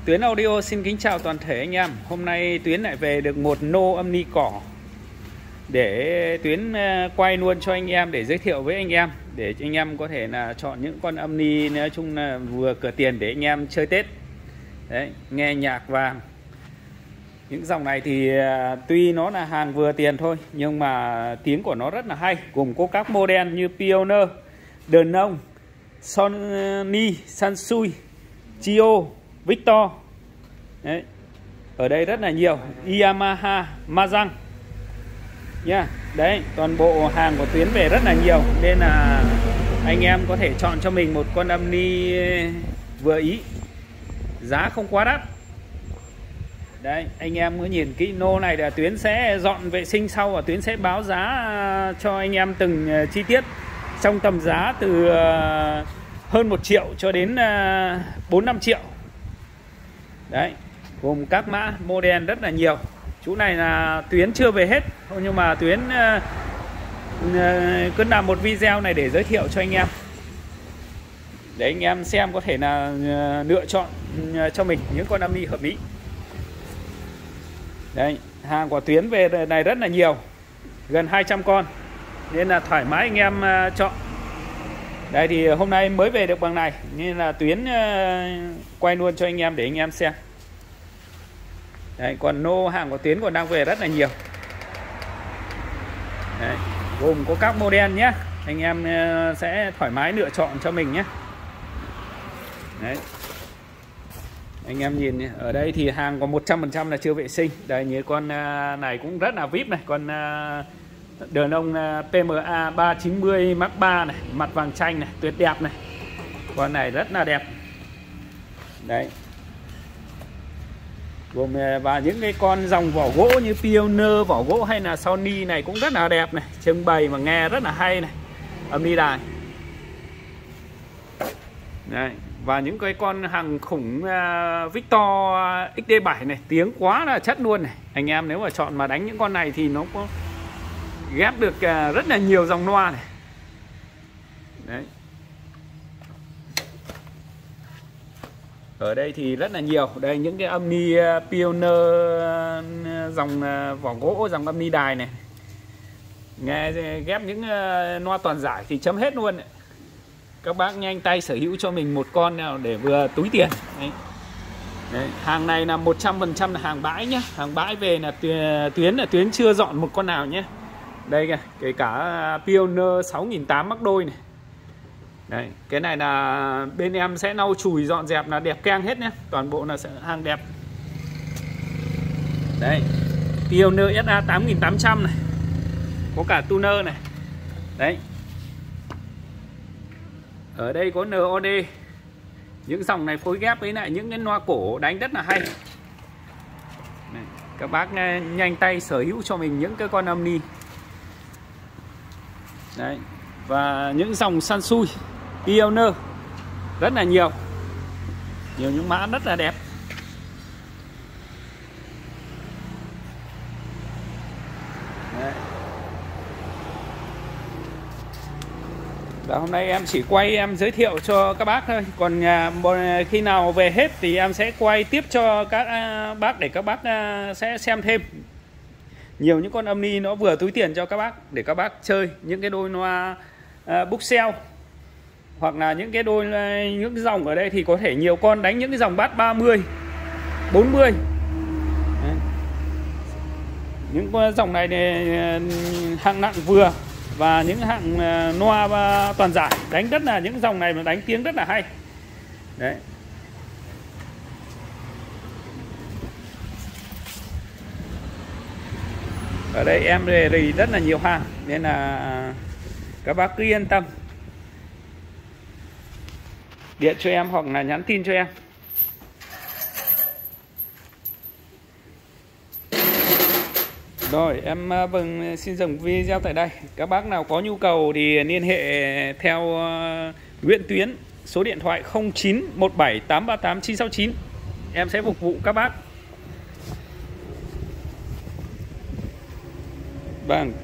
Tuyến Audio xin kính chào toàn thể anh em. Hôm nay Tuyến lại về được một nô âm ni cỏ để Tuyến quay luôn cho anh em để giới thiệu với anh em, để anh em có thể là chọn những con âm ni nói chung là vừa cửa tiền để anh em chơi Tết. Đấy, nghe nhạc vàng. Những dòng này thì tuy nó là hàng vừa tiền thôi nhưng mà tiếng của nó rất là hay, gồm có các model như Pioneer, Denon, Sony, Sansui, Chio, Victor. Đấy. Ở đây rất là nhiều, Yamaha, Mazang nha. Đấy, toàn bộ hàng của Tuyến về rất là nhiều nên là anh em có thể chọn cho mình một con âm ni vừa ý, giá không quá đắt. Đấy, anh em cứ nhìn kỹ nô này là Tuyến sẽ dọn vệ sinh sau và Tuyến sẽ báo giá cho anh em từng chi tiết trong tầm giá từ hơn 1 triệu cho đến 4-5 triệu. Đấy, gồm các mã model rất là nhiều. Chỗ này là Tuyến chưa về hết nhưng mà Tuyến cứ làm một video này để giới thiệu cho anh em, để anh em xem có thể là lựa chọn cho mình những con âm ni hợp lý. Đấy, hàng của Tuyến về này rất là nhiều, gần 200 con nên là thoải mái anh em chọn. Đây thì hôm nay mới về được bằng này nên là Tuyến quay luôn cho anh em để anh em xem. Đấy, còn nô hàng của Tuyến còn đang về rất là nhiều. Đấy, gồm có các model nhé, anh em sẽ thoải mái lựa chọn cho mình nhé. Đấy, anh em nhìn ở đây thì hàng có 100% là chưa vệ sinh. Đây như con này cũng rất là VIP này, con Denon PMA 390 Mark 3 này, mặt vàng chanh này, tuyệt đẹp này. Con này rất là đẹp. Đấy. Gồm và những cái con dòng vỏ gỗ như Pioneer, vỏ gỗ hay là Sony này cũng rất là đẹp này, trưng bày mà nghe rất là hay này. Âm ni đài. Đấy. Và những cái con hàng khủng Victor XD7 này, tiếng quá là chất luôn này. Anh em nếu mà chọn mà đánh những con này thì nó có ghép được rất là nhiều dòng loa này. Đấy. Ở đây thì rất là nhiều. Đây những cái âm ni Pioneer dòng vỏ gỗ, dòng âm ni đài này. Nghe ghép những loa toàn giải thì chấm hết luôn. Các bác nhanh tay sở hữu cho mình một con nào để vừa túi tiền. Đấy. Đấy. Hàng này là 100% là hàng bãi nhé. Hàng bãi về là Tuyến chưa dọn một con nào nhé. Đây kìa, kể cả Pioneer 6800 mắc đôi này. Đấy, cái này là bên em sẽ lau chùi dọn dẹp là đẹp keng hết nhé. Toàn bộ là sẽ hàng đẹp. Đây, Pioneer SA 8800 này. Có cả tuner này. Đấy. Ở đây có NOD. Những dòng này phối ghép với lại những cái loa cổ đánh rất là hay. Này, các bác nhanh tay sở hữu cho mình những cái con âm ni. Đấy. Và những dòng Sansui, Pioneer rất là nhiều. Nhiều những mã rất là đẹp. Đấy. Và hôm nay em chỉ quay em giới thiệu cho các bác thôi. Còn khi nào về hết thì em sẽ quay tiếp cho các bác để các bác sẽ xem thêm. Nhiều những con âm ni nó vừa túi tiền cho các bác để các bác chơi những cái đôi loa Buxell, hoặc là những cái đôi những cái dòng ở đây thì có thể nhiều con đánh những cái dòng bass 30, 40. Đấy. Những con dòng này thì hạng nặng vừa và những hạng loa toàn giải đánh rất là, những dòng này mà đánh tiếng rất là hay. Đấy. Ở đây em đề rất là nhiều hàng nên là các bác cứ yên tâm điện cho em hoặc là nhắn tin cho em. Rồi em xin dừng video tại đây. Các bác nào có nhu cầu thì liên hệ theo Nguyễn Tuyến, số điện thoại 0917 838 969. Em sẽ phục vụ các bác. Vâng.